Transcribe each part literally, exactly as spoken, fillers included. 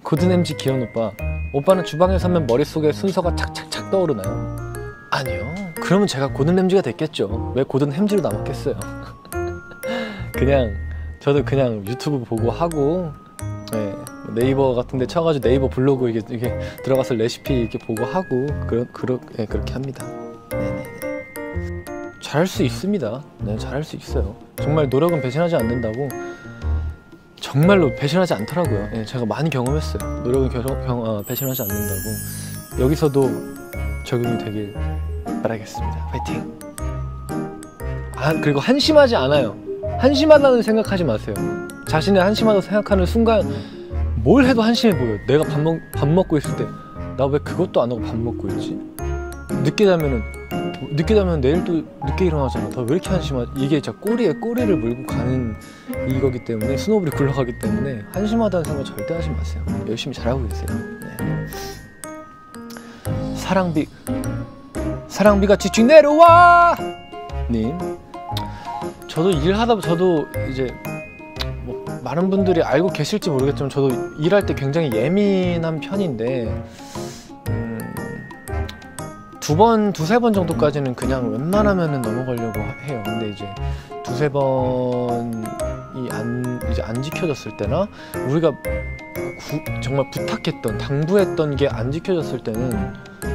고든 엠지 기현 오빠, 오빠는 주방에 서면 머릿속에 순서가 착착착 떠오르나요? 아니요. 그러면 제가 고든 램지가 됐겠죠. 왜 고든 햄지로 남았겠어요. 그냥 저도 그냥 유튜브 보고 하고, 네, 네이버 같은 데 쳐가지고 네이버 블로그 이게, 이게 들어가서 레시피 이렇게 보고 하고 그러, 그러, 네, 그렇게 합니다. 네네네. 잘할 수 있습니다. 네, 잘할 수 있어요. 정말 노력은 배신하지 않는다고. 정말로 배신하지 않더라고요. 네, 제가 많이 경험했어요. 노력은 겨, 경, 어, 배신하지 않는다고. 여기서도 적용이 되길 바라겠습니다. 파이팅! 아, 그리고 한심하지 않아요. 한심하다는 생각하지 마세요. 자신을 한심하다고 생각하는 순간 뭘 해도 한심해 보여요. 내가 밥, 먹, 밥 먹고 있을 때 나 왜 그것도 안 하고 밥 먹고 있지? 늦게 자면은 늦게 자면 내일 또 늦게 일어나잖아. 너 왜 이렇게 한심하지? 이게 진짜 꼬리에 꼬리를 물고 가는 이거기 때문에, 스노우볼이 굴러가기 때문에 한심하다는 생각 절대 하지 마세요. 열심히 잘하고 계세요. 네. 사랑비 사랑비가 지쭉 내려와 님, 저도 일하다 저도 이제 뭐 많은 분들이 알고 계실지 모르겠지만 저도 일할 때 굉장히 예민한 편인데 음, 두 번, 두세 번 정도까지는 그냥 웬만하면은 넘어가려고 해요. 근데 이제 두세 번이 안, 이제 안 지켜졌을 때나 우리가 구, 정말 부탁했던, 당부했던 게 안 지켜졌을 때는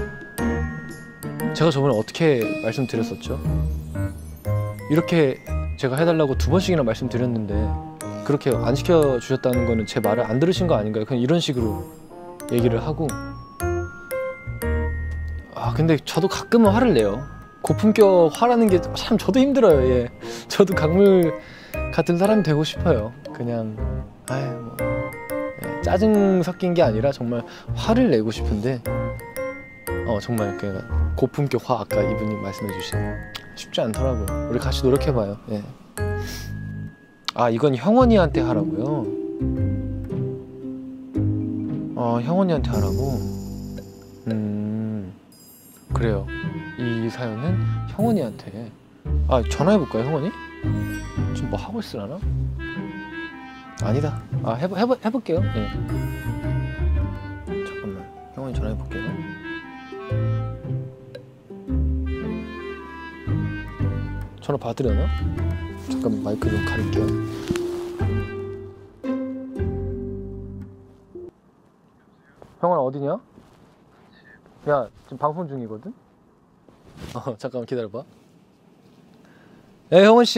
제가 저번에 어떻게 말씀드렸었죠? 이렇게 제가 해달라고 두 번씩이나 말씀드렸는데 그렇게 안 지켜주셨다는 거는 제 말을 안 들으신 거 아닌가요? 그냥 이런 식으로 얘기를 하고. 아 근데 저도 가끔은 화를 내요. 고품격 화라는 게 참 저도 힘들어요. 예. 저도 강물 같은 사람이 되고 싶어요. 그냥 아이 뭐 예, 짜증 섞인 게 아니라 정말 화를 내고 싶은데 어 정말 그냥 고품격 화, 아까 이분이 말씀해 주신, 쉽지 않더라고요. 우리 같이 노력해봐요. 예. 아 이건 형원이한테 하라고요? 어 형원이한테 하라고? 음 그래요. 이 사연은 형원이한테. 아 전화해볼까요, 형원이? 지금 뭐 하고 있으려나? 아니다. 아 해보, 해보, 해볼게요. 예. 잠깐만, 형원이 전화해볼게요. 전화 받으려나? 잠깐 마이크 좀 가릴게요. 형원 어디냐? 야 지금 방송 중이거든? 어 잠깐만 기다려봐. 야 형원씨.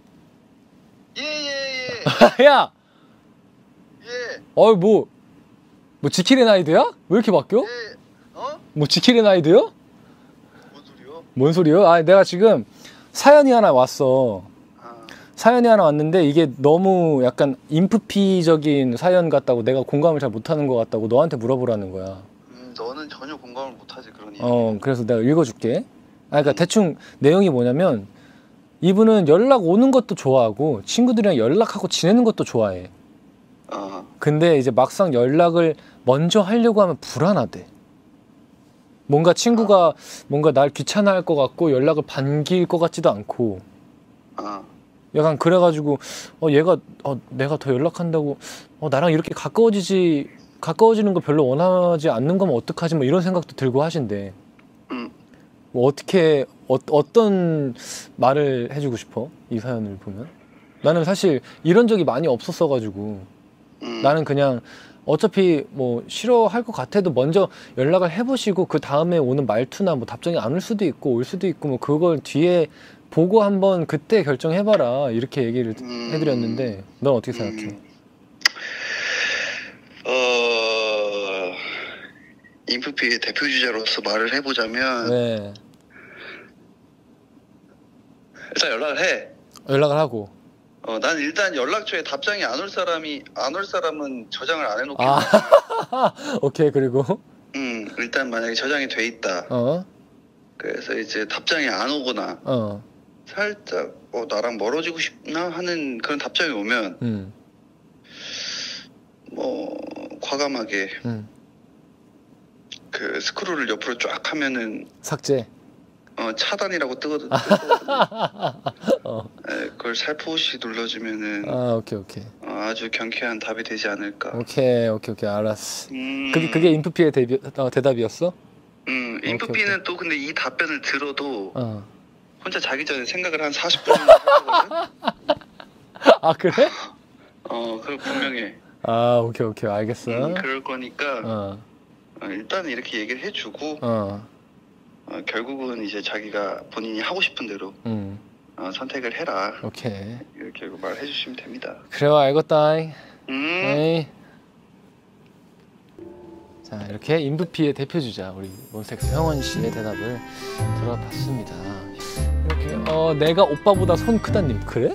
예예예. 야! 예. 어이 뭐, 뭐 지킬의 나이드야? 왜 이렇게 바뀌어? 예. 어? 뭐 지킬의 나이드야? 뭔 소리요? 뭔 소리야? 아 내가 지금 사연이 하나 왔어. 아. 사연이 하나 왔는데 이게 너무 약간 인프피적인 사연 같다고, 내가 공감을 잘 못하는 것 같다고 너한테 물어보라는 거야. 음, 너는 전혀 공감을 못하지 그런 얘기. 어 그래서 내가 읽어줄게. 아 그러니까 음. 대충 내용이 뭐냐면, 이분은 연락 오는 것도 좋아하고 친구들이랑 연락하고 지내는 것도 좋아해. 어. 근데 이제 막상 연락을 먼저 하려고 하면 불안하대. 뭔가 친구가 어. 뭔가 날 귀찮아할 것 같고 연락을 반길 것 같지도 않고. 어. 약간 그래가지고 어 얘가 어 내가 더 연락한다고 어 나랑 이렇게 가까워지지 가까워지는 거 별로 원하지 않는 거면 어떡하지, 뭐 이런 생각도 들고 하신대. 음. 뭐 어떻게 어, 어떤 말을 해주고 싶어? 이 사연을 보면 나는 사실 이런 적이 많이 없었어가지고 음. 나는 그냥 어차피 뭐 싫어할 것 같아도 먼저 연락을 해보시고 그 다음에 오는 말투나 뭐 답장이 안 올 수도 있고 올 수도 있고 뭐 그걸 뒤에 보고 한번 그때 결정해봐라, 이렇게 얘기를 음. 해드렸는데 넌 어떻게 생각해? 음. 어... 인프피의 대표 주자로서 말을 해보자면 네. 일단 연락을 해. 연락을 하고. 어, 난 일단 연락처에 답장이 안 올 사람이 안 올 사람은 저장을 안 해놓게. 아, 오케이. 그리고 음, 일단 만약에 저장이 돼 있다. 어. 그래서 이제 답장이 안 오거나 어. 살짝 어, 나랑 멀어지고 싶나 하는 그런 답장이 오면 음. 뭐 과감하게 음. 그 스크롤을 옆으로 쫙 하면은 삭제. 어, 차단이라고 뜨거든. 어. 네, 그걸 살포시 눌러주면은 아, 오케이, 오케이. 어, 아주 경쾌한 답이 되지 않을까. 오케이 오케이 오케이 알았어. 음, 그게 그게 인프피의 대비, 어, 대답이었어? 음, 오케이, 인프피는 오케이. 또 근데 이 답변을 들어도 어. 혼자 자기 전에 생각을 한 사십 분 정도 하거든. 아 그래? 어, 그 분명해. 아 오케이 오케이 알겠어. 음, 그럴 거니까 어. 어, 일단 이렇게 얘기를 해주고 어. 어, 결국은 이제 자기가 본인이 하고 싶은 대로 음. 어, 선택을 해라. 오케이. 이렇게 말해 주시면 됩니다. 그래요 알겠다잉. 음, 에이. 자 이렇게 인프피의 대표 주자 우리 몬스타엑스 형원 씨의 대답을 들어봤습니다. 이렇게 어 내가 오빠보다 손 크다님 그래?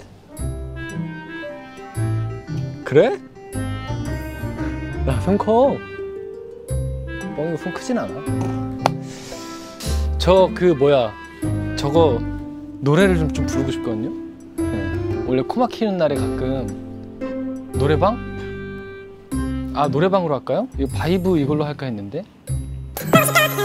그래? 나 손 커. 뻥이고 손 크진 않아. 저 그 뭐야 저거 노래를 좀, 좀 부르고 싶거든요. 네. 원래 코 막히는 날에 가끔 노래방? 아 노래방으로 할까요? 이거 바이브 이걸로 할까 했는데